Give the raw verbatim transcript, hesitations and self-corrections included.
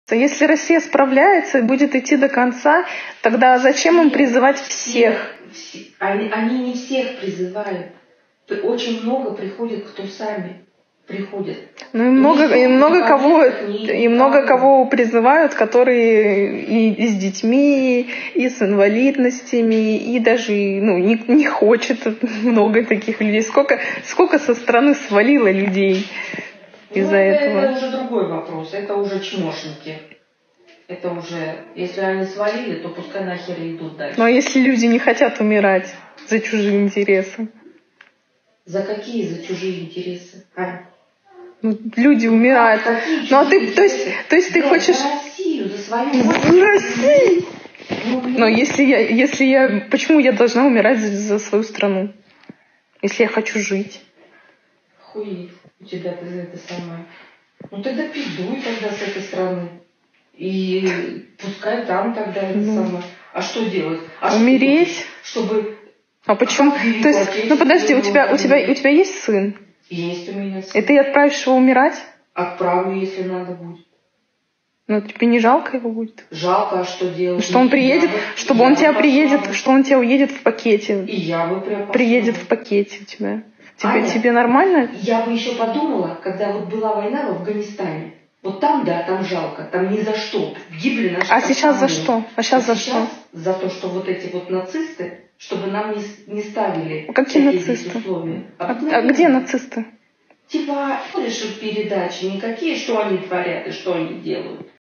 Если Россия справляется и будет идти до конца, тогда зачем им призывать всех? Они, они не всех призывают. Очень много приходит, кто сами приходят. Ну и много, и много кого, и много кого призывают, которые и, и с детьми, и с инвалидностями, и даже ну, не, не хочет много таких людей. Сколько, сколько со стороны свалило людей из-за ну, этого? Это уже другой вопрос. Это уже чмошники. Это уже, если они свалили, то пускай нахер идут дальше. Ну а если люди не хотят умирать за чужие интересы? За какие за чужие интересы? А? Ну, люди ну, умирают. Как, ну а ты, то есть, то есть ты Нет, хочешь... За Россию, за свою За Россию! Но если я, если я... Почему я должна умирать за, за свою страну? Если я хочу жить? Хуеть у тебя за это самое. Ну тогда пиздуй тогда с этой страны. И пускай там тогда это ну, самое. А что делать? А умереть? Что чтобы... А почему? А то есть, ну подожди, у тебя, у, тебя, у тебя есть сын? Есть у меня сын. И ты отправишь его умирать? Отправлю, если надо будет. Ну тебе не жалко его будет? Жалко, а что делать? Что он приедет, бы, чтобы он тебя приедет, бы. что он тебя уедет в пакете. И я бы прям приедет в пакете у тебя. Тебе, Аня, тебе нормально? Я бы еще подумала, когда вот была война в Афганистане. Вот там, да, там жалко, там ни за что. Гибли наши. А сейчас за что? А сейчас а за сейчас что? За то, что вот эти вот нацисты, чтобы нам не, не ставили какие нацисты? условия. А, а где нацисты? Типа, смотришь передачи никакие, что они творят и что они делают.